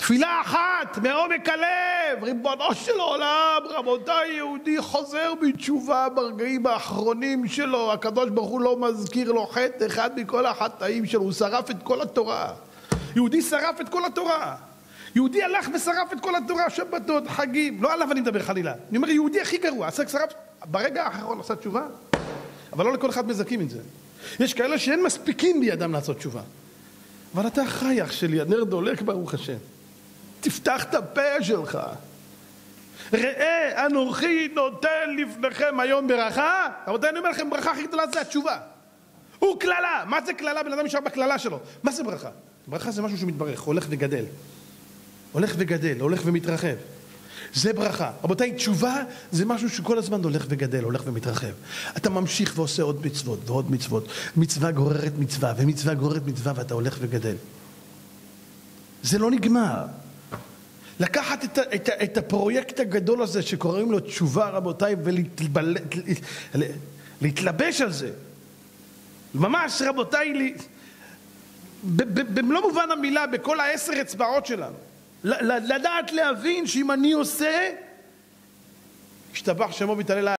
תפילה אחת מעומק הלב, ריבונו של עולם, רבותיי, יהודי חוזר בתשובה ברגעים האחרונים שלו, הקדוש ברוך הוא לא מזכיר לו חטא אחד מכל החטאים שלו, הוא שרף את כל התורה. יהודי שרף את כל התורה. יהודי הלך ושרף את כל התורה, שבתות, חגים, לא עליו אני מדבר חלילה. אני אומר, יהודי הכי גרוע, שרף, ברגע האחרון עשה תשובה, אבל לא לכל אחד מזכים את זה. יש כאלה שאין מספיקים בידם לעשות תשובה. אבל אתה חי, אח שלי, הנר דולק ברוך השם. תפתח את הפה שלך. ראה, אנוכי נותן לפניכם היום ברכה. רבותיי, אני אומר לכם, ברכה הכי גדולה זה התשובה. הוא כללה. מה זה כללה? בן אדם נשאר בכללה שלו. מה זה ברכה? ברכה זה משהו שמתברך, הולך וגדל. הולך וגדל, הולך ומתרחב. זה ברכה. רבותיי, תשובה זה משהו שכל הזמן הולך וגדל, הולך ומתרחב. אתה ממשיך ועושה עוד מצוות ועוד מצוות. מצווה גוררת מצווה, ומצווה גוררת מצווה, ואתה הולך וגדל. זה לא נגמר. לקחת את הפרויקט הגדול הזה שקוראים לו תשובה, רבותיי, ולהתלבש על זה. ממש, רבותיי, במלוא מובן המילה, בכל 10 אצבעות שלנו. לדעת להבין שאם אני עושה, השתבח שמו ויתעלה